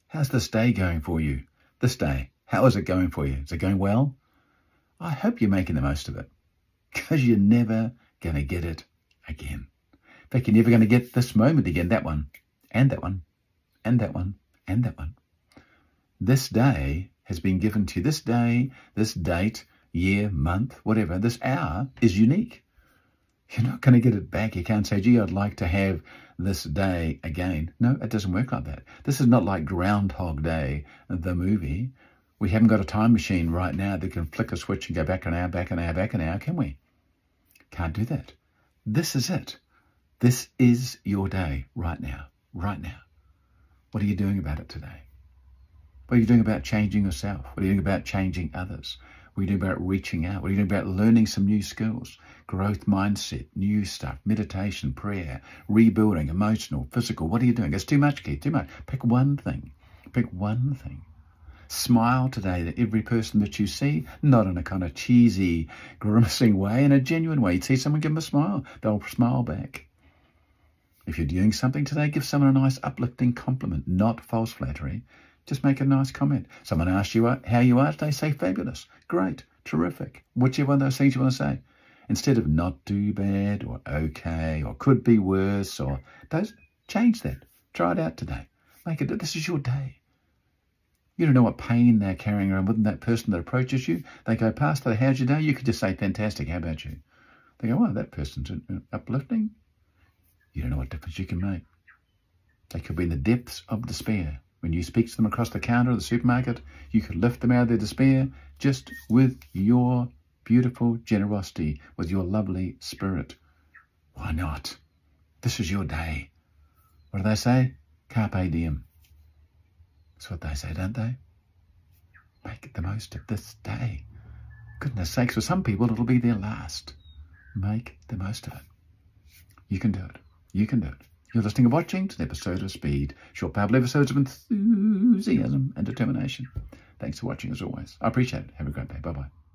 How's this day going for you? This day, how is it going for you? Is it going well? I hope you're making the most of it, because you're never going to get it again. In fact, you're never going to get this moment again, that one, and that one, and that one, and that one. This day has been given to you. This day, this date, year, month, whatever, this hour is unique. You're not going to get it back. You can't say, gee, I'd like to have this day again. No, it doesn't work like that. This is not like Groundhog Day, the movie. We haven't got a time machine right now that can flick a switch and go back an hour, back an hour, back an hour, can we? Can't do that. This is it. This is your day right now, right now. What are you doing about it today? What are you doing about changing yourself? What are you doing about changing others? What are you doing about reaching out? What are you doing about learning some new skills? Growth mindset, new stuff, meditation, prayer, rebuilding, emotional, physical. What are you doing? It's too much, Keith, too much. Pick one thing. Pick one thing. Smile today at every person that you see, not in a kind of cheesy, grimacing way, in a genuine way. You see someone, give them a smile. They'll smile back. If you're doing something today, give someone a nice uplifting compliment, not false flattery. Just make a nice comment. Someone asks you how you are today, say fabulous, great, terrific, whichever one of those things you want to say. Instead of not too bad or okay or could be worse or those, change that. Try it out today. Make it, this is your day. You don't know what pain they're carrying around with that person that approaches you. They go past, they, how's your day? You could just say, fantastic, how about you? They go, wow, that person's uplifting. You don't know what difference you can make. They could be in the depths of despair. When you speak to them across the counter of the supermarket, you could lift them out of their despair just with your beautiful generosity, with your lovely spirit. Why not? This is your day. What do they say? Carpe diem. That's what they say, don't they? Make the most of this day. Goodness sakes, for some people, it'll be their last. Make the most of it. You can do it. You can do it. You're listening and watching to an episode of Speed. Short, powerful episodes of enthusiasm and determination. Thanks for watching as always. I appreciate it. Have a great day. Bye-bye.